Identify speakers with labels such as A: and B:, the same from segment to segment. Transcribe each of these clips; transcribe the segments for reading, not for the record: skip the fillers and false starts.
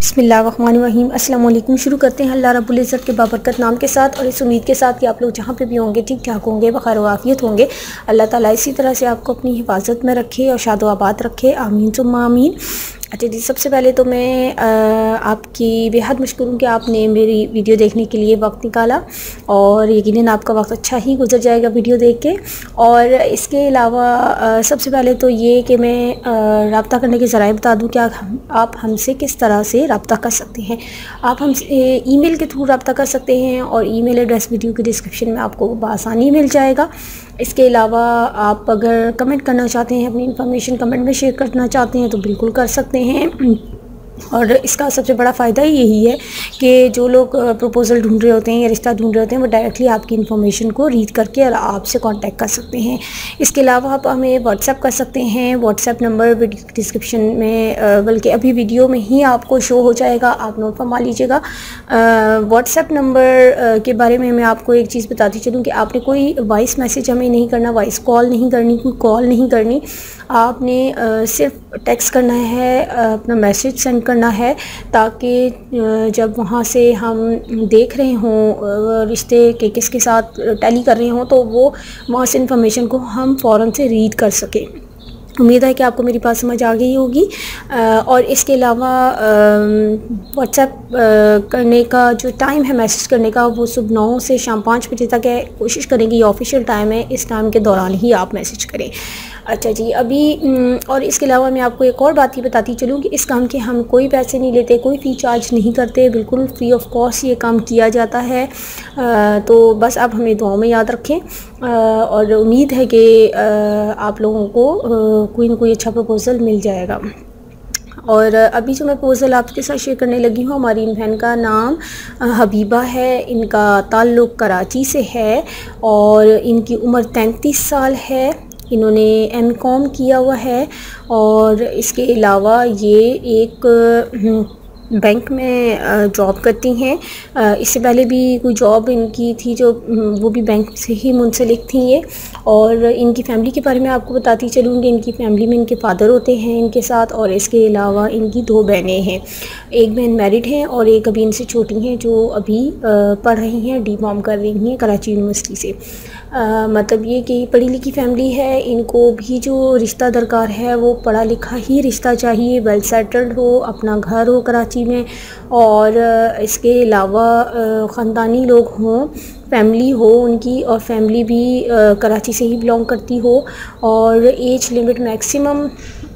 A: बिस्मिल्लाहिर्रहमानिर्रहीम। अस्सलाम वालेकुम। शुरू करते हैं अल्लाह रब्बुल इज़्ज़त के बाबरकत नाम के साथ और इस उम्मीद के साथ कि आप लोग जहाँ पे भी होंगे ठीक ठाक होंगे, बखैर वाफ़ियत होंगे। अल्लाह ताला इसी तरह से आपको अपनी हिफाजत में रखे और शादो आबाद रखे, आमीन सुम्मा आमीन। अच्छा जी, सबसे पहले तो मैं आपकी बेहद मशकूर हूँ कि आपने मेरी वीडियो देखने के लिए वक्त निकाला और यकीनन आपका वक्त अच्छा ही गुजर जाएगा वीडियो देख के। और इसके अलावा सबसे पहले तो ये कि मैं रब्ता करने के ज़राए बता दूँ कि आप हमसे किस तरह से रब्ता कर सकते हैं। आप हमसे ईमेल के थ्रू रब्ता कर सकते हैं और ईमेल एड्रेस वीडियो के डिस्क्रिप्शन में आपको बआसानी मिल जाएगा। इसके अलावा आप अगर कमेंट करना चाहते हैं, अपनी इन्फॉर्मेशन कमेंट में शेयर करना चाहते हैं तो बिल्कुल कर सकते हैं। और इसका सबसे बड़ा फ़ायदा ही यही है कि जो लोग प्रपोज़ल ढूंढ रहे होते हैं या रिश्ता ढूंढ रहे होते हैं वो डायरेक्टली आपकी इन्फॉर्मेशन को रीड करके और आपसे कांटेक्ट कर सकते हैं। इसके अलावा आप हमें व्हाट्सएप कर सकते हैं। व्हाट्सएप नंबर वीडियो डिस्क्रिप्शन में बल्कि अभी वीडियो में ही आपको शो हो जाएगा, आप नोट फरमा लीजिएगा। व्हाट्सएप नंबर के बारे में मैं आपको एक चीज़ बताती चलूँ कि आपने कोई वॉइस मैसेज हमें नहीं करना, वॉइस कॉल नहीं करनी, कोई कॉल नहीं करनी। आपने सिर्फ टेक्स्ट करना है, अपना मैसेज सेंड करना है ताकि जब वहाँ से हम देख रहे हों रिश्ते के किसके साथ टैली कर रहे हों तो वो वहाँ से इन्फॉर्मेशन को हम फ़ौरन से रीड कर सकें। उम्मीद है कि आपको मेरी बात समझ आ गई होगी। और इसके अलावा व्हाट्सएप करने का जो टाइम है मैसेज करने का वो सुबह 9 से शाम 5 बजे तक है। कोशिश करेंगे, ये ऑफिशियल टाइम है, इस टाइम के दौरान ही आप मैसेज करें। अच्छा जी, अभी और इसके अलावा मैं आपको एक और बात ही बताती चलूँ कि इस काम के हम कोई पैसे नहीं लेते, कोई फ़ी चार्ज नहीं करते, बिल्कुल फ्री ऑफ कॉस्ट ये काम किया जाता है। तो बस आप हमें दुआओं में याद रखें और उम्मीद है कि आप लोगों को कोई ना कोई अच्छा प्रपोज़ल मिल जाएगा। और अभी जो मैं प्रपोज़ल आपके साथ शेयर करने लगी हूँ, हमारी इन बहन का नाम हबीबा है, इनका ताल्लुक़ कराची से है और इनकी उम्र 33 साल है। इन्होंने एमकॉम किया हुआ है और इसके अलावा ये एक बैंक में जॉब करती हैं। इससे पहले भी कोई जॉब इनकी थी जो वो भी बैंक से ही मुंसलिक थी ये। और इनकी फ़ैमिली के बारे में आपको बताती चलूँगी। इनकी फ़ैमिली में इनके फ़ादर होते हैं इनके साथ और इसके अलावा इनकी 2 बहनें हैं। एक बहन मैरिड हैं और एक अभी इनसे छोटी हैं जो अभी पढ़ रही हैं, D.Com कर रही हैं कराची यूनिवर्सिटी से। मतलब ये कि पढ़ी लिखी फ़ैमिली है। इनको भी जो रिश्ता दरकार है वो पढ़ा लिखा ही रिश्ता चाहिए, वेल सेटल्ड हो, अपना घर हो कराची में और इसके अलावा ख़ानदानी लोग हों, फैमिली हो उनकी और फैमिली भी कराची से ही बिलोंग करती हो। और एज लिमिट मैक्सिमम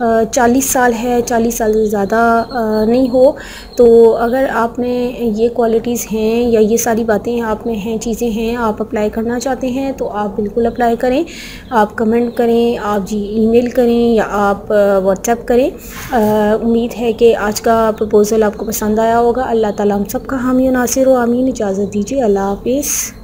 A: 40 साल है, 40 साल से ज़्यादा नहीं हो। तो अगर आप में ये क्वालिटीज़ हैं या ये सारी बातें आप में हैं, चीज़ें हैं, आप अप्लाई करना चाहते हैं तो आप बिल्कुल अप्लाई करें। आप कमेंट करें, आप जी ईमेल करें या आप व्हाट्सएप करें। उम्मीद है कि आज का प्रपोज़ल आपको पसंद आया होगा। अल्लाह ताला हम सब का हामी और नासिर हो, आमीन। इजाज़त दीजिए, अल्लाह हाफ़िज़।